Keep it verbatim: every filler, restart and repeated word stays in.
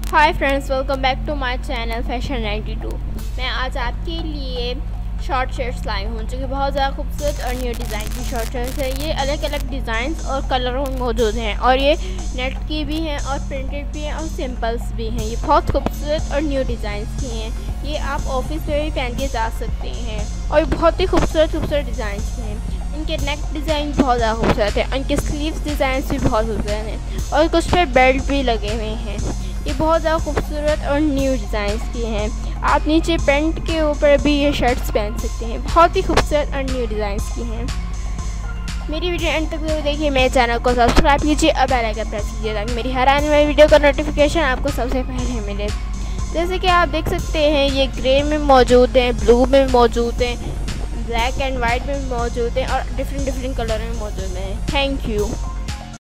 Hi friends, welcome back to my channel fashion ninety two. मैं आज आपके लिए शॉर्ट शर्ट्स लाई हूँ जो कि बहुत ज़्यादा खूबसूरत और न्यू डिज़ाइन की शॉर्ट शर्ट्स है। ये अलग अलग डिज़ाइंस और कलरों में मौजूद हैं और ये नेट की भी हैं और प्रिंटेड भी हैं और सिंपल्स भी हैं। ये बहुत खूबसूरत और न्यू डिज़ाइंस की हैं। ये आप ऑफिस में भी पहन के जा सकते हैं और ये बहुत ही खूबसूरत खूबसूरत डिज़ाइंस के हैं। इनके नेक डिज़ाइन बहुत ज़्यादा खूबसूरत है, इनके स्लीव्स डिज़ाइन भी बहुत खूबसूरत हैं और कुछ पे बेल्ट भी लगे हुए हैं। ये बहुत ज़्यादा खूबसूरत और न्यू डिज़ाइंस की हैं। आप नीचे पेंट के ऊपर भी ये शर्ट्स पहन सकते हैं। बहुत ही खूबसूरत और न्यू डिज़ाइंस की हैं। मेरी वीडियो एंड तक जरूर देखिए। मेरे चैनल को सब्सक्राइब कीजिए और बेल आइकन प्रेस कीजिए ताकि मेरी हर आने वाली वीडियो का नोटिफिकेशन आपको सबसे पहले मिले। जैसे कि आप देख सकते हैं ये ग्रे में मौजूद हैं, ब्लू में मौजूद हैं, ब्लैक एंड वाइट में मौजूद हैं और डिफरेंट डिफरेंट कलर में मौजूद हैं। Thank you.